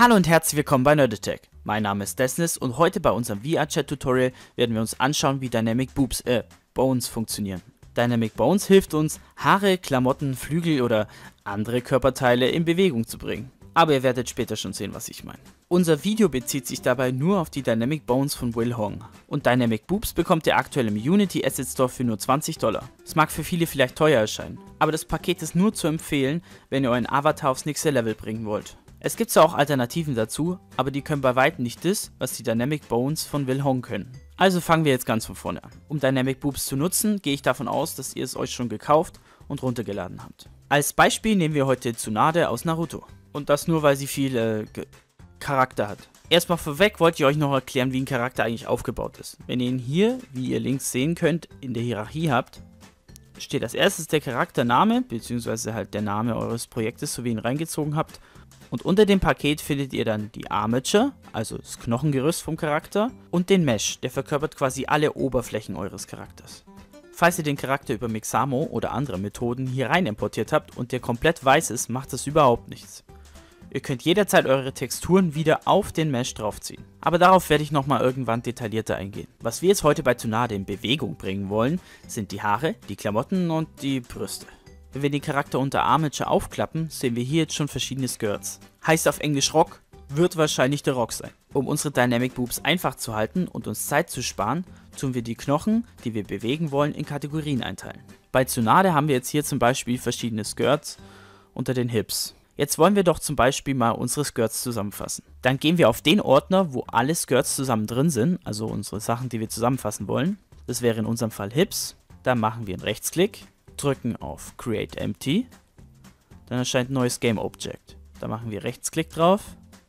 Hallo und herzlich willkommen bei Nerdetech. Mein Name ist Desnis und heute bei unserem VR-Chat-Tutorial werden wir uns anschauen, wie Dynamic Bones funktionieren. Dynamic Bones hilft uns, Haare, Klamotten, Flügel oder andere Körperteile in Bewegung zu bringen. Aber ihr werdet später schon sehen, was ich meine. Unser Video bezieht sich dabei nur auf die Dynamic Bones von Will Hong. Und Dynamic Boobs bekommt ihr aktuell im Unity Asset Store für nur $20. Es mag für viele vielleicht teuer erscheinen, aber das Paket ist nur zu empfehlen, wenn ihr euren Avatar aufs nächste Level bringen wollt. Es gibt zwar auch Alternativen dazu, aber die können bei weitem nicht das, was die Dynamic Bones von Will Hong können. Also fangen wir jetzt ganz von vorne an. Um Dynamic Boobs zu nutzen, gehe ich davon aus, dass ihr es euch schon gekauft und runtergeladen habt. Als Beispiel nehmen wir heute Tsunade aus Naruto. Und das nur, weil sie viel Charakter hat. Erstmal vorweg wollte ich euch noch erklären, wie ein Charakter eigentlich aufgebaut ist. Wenn ihr ihn hier, wie ihr links sehen könnt, in der Hierarchie habt, steht als erstes der Charaktername, beziehungsweise halt der Name eures Projektes, so wie ihr ihn reingezogen habt. Und unter dem Paket findet ihr dann die Armature, also das Knochengerüst vom Charakter, und den Mesh, der verkörpert quasi alle Oberflächen eures Charakters. Falls ihr den Charakter über Mixamo oder andere Methoden hier rein importiert habt und der komplett weiß ist, macht das überhaupt nichts. Ihr könnt jederzeit eure Texturen wieder auf den Mesh draufziehen. Aber darauf werde ich nochmal irgendwann detaillierter eingehen. Was wir jetzt heute bei Tsunade in Bewegung bringen wollen, sind die Haare, die Klamotten und die Brüste. Wenn wir den Charakter unter Armature aufklappen, sehen wir hier jetzt schon verschiedene Skirts. Heißt auf Englisch Rock, wird wahrscheinlich der Rock sein. Um unsere Dynamic Boobs einfach zu halten und uns Zeit zu sparen, tun wir die Knochen, die wir bewegen wollen, in Kategorien einteilen. Bei Tsunade haben wir jetzt hier zum Beispiel verschiedene Skirts unter den Hips. Jetzt wollen wir doch zum Beispiel mal unsere Skirts zusammenfassen. Dann gehen wir auf den Ordner, wo alle Skirts zusammen drin sind, also unsere Sachen, die wir zusammenfassen wollen. Das wäre in unserem Fall Hips. Dann machen wir einen Rechtsklick, drücken auf Create Empty. Dann erscheint ein neues Game Object. Da machen wir Rechtsklick drauf.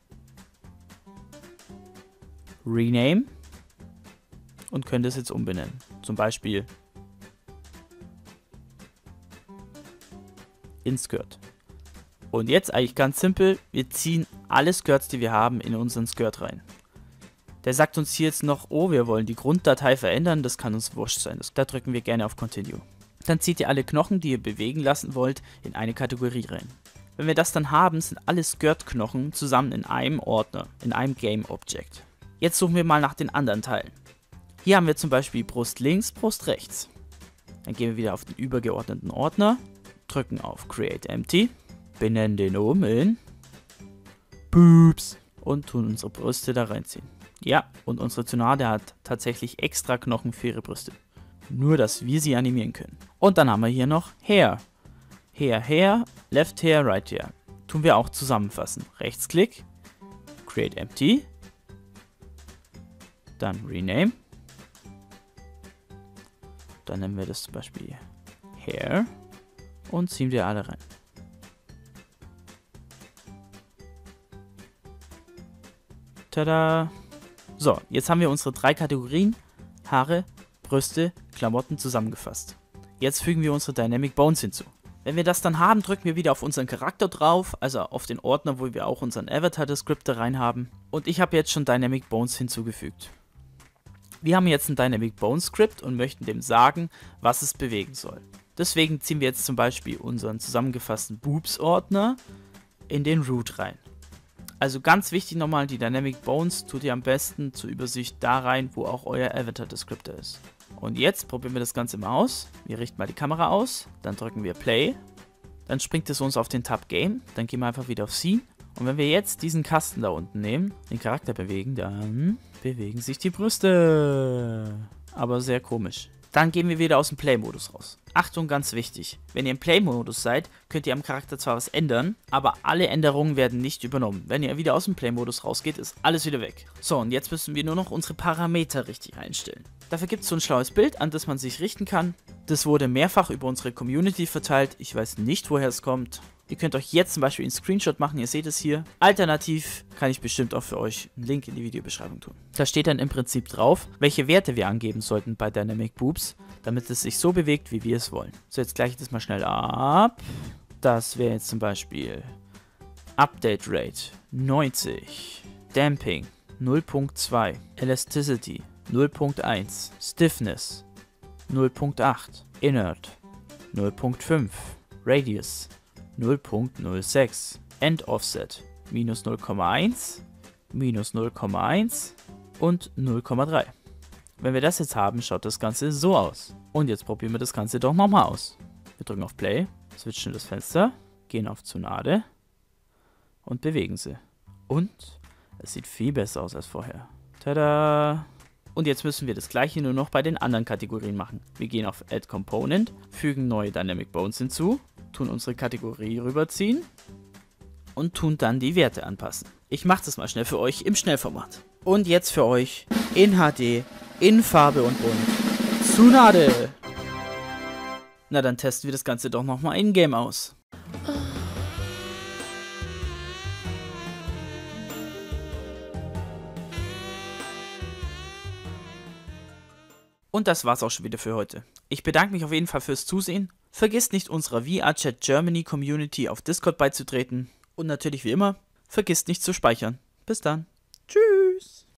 Rename. Und können das jetzt umbenennen. Zum Beispiel in Skirt. Und jetzt eigentlich ganz simpel, wir ziehen alle Skirts, die wir haben, in unseren Skirt rein. Der sagt uns hier jetzt noch, oh, wir wollen die Grunddatei verändern, das kann uns wurscht sein. Da drücken wir gerne auf Continue. Dann zieht ihr alle Knochen, die ihr bewegen lassen wollt, in eine Kategorie rein. Wenn wir das dann haben, sind alle Skirt-Knochen zusammen in einem Ordner, in einem Game Object. Jetzt suchen wir mal nach den anderen Teilen. Hier haben wir zum Beispiel Brust links, Brust rechts. Dann gehen wir wieder auf den übergeordneten Ordner, drücken auf Create Empty. Benennen den um in Boobs und tun unsere Brüste da reinziehen. Ja, und unsere Tsunade hat tatsächlich extra Knochen für ihre Brüste. Nur, dass wir sie animieren können. Und dann haben wir hier noch Hair. Hair, Left Hair, Right Hair. Tun wir auch zusammenfassen. Rechtsklick, Create Empty, dann Rename. Dann nennen wir das zum Beispiel Hair und ziehen wir alle rein. Tada! So, jetzt haben wir unsere 3 Kategorien, Haare, Brüste, Klamotten zusammengefasst. Jetzt fügen wir unsere Dynamic Bones hinzu. Wenn wir das dann haben, drücken wir wieder auf unseren Charakter drauf, also auf den Ordner, wo wir auch unseren Avatar Descriptor rein haben. Und ich habe jetzt schon Dynamic Bones hinzugefügt. Wir haben jetzt ein Dynamic Bones Script und möchten dem sagen, was es bewegen soll. Deswegen ziehen wir jetzt zum Beispiel unseren zusammengefassten Boobs Ordner in den Root rein. Also ganz wichtig nochmal, die Dynamic Bones tut ihr am besten zur Übersicht da rein, wo auch euer Avatar Descriptor ist. Und jetzt probieren wir das Ganze mal aus. Wir richten mal die Kamera aus, dann drücken wir Play. Dann springt es uns auf den Tab Game, dann gehen wir einfach wieder auf Scene. Und wenn wir jetzt diesen Kasten da unten nehmen, den Charakter bewegen, dann bewegen sich die Brüste. Aber sehr komisch. Dann gehen wir wieder aus dem Play-Modus raus. Achtung, ganz wichtig. Wenn ihr im Play-Modus seid, könnt ihr am Charakter zwar was ändern, aber alle Änderungen werden nicht übernommen. Wenn ihr wieder aus dem Play-Modus rausgeht, ist alles wieder weg. So, und jetzt müssen wir nur noch unsere Parameter richtig einstellen. Dafür gibt es so ein schlaues Bild, an das man sich richten kann. Das wurde mehrfach über unsere Community verteilt. Ich weiß nicht, woher es kommt. Ihr könnt euch jetzt zum Beispiel einen Screenshot machen, ihr seht es hier. Alternativ kann ich bestimmt auch für euch einen Link in die Videobeschreibung tun. Da steht dann im Prinzip drauf, welche Werte wir angeben sollten bei Dynamic Boobs, damit es sich so bewegt, wie wir es wollen. So, jetzt gleiche ich das mal schnell ab. Das wäre jetzt zum Beispiel Update Rate 90, Damping 0.2, Elasticity 0.1, Stiffness 0.8, Inert 0.5, Radius 0.06, End Offset minus 0,1, minus 0,1 und 0,3. Wenn wir das jetzt haben, schaut das Ganze so aus. Und jetzt probieren wir das Ganze doch nochmal aus. Wir drücken auf Play, switchen das Fenster, gehen auf Tsunade und bewegen sie. Und es sieht viel besser aus als vorher. Tada! Und jetzt müssen wir das gleiche nur noch bei den anderen Kategorien machen. Wir gehen auf Add Component, fügen neue Dynamic Bones hinzu, tun unsere Kategorie rüberziehen und tun dann die Werte anpassen. Ich mache das mal schnell für euch im Schnellformat. Und jetzt für euch in HD, in Farbe und bunt, Tsunade! Na, dann testen wir das Ganze doch nochmal in-game aus. Und das war's auch schon wieder für heute. Ich bedanke mich auf jeden Fall fürs Zusehen. Vergesst nicht, unserer VRChat Germany Community auf Discord beizutreten. Und natürlich wie immer, vergesst nicht zu speichern. Bis dann. Tschüss.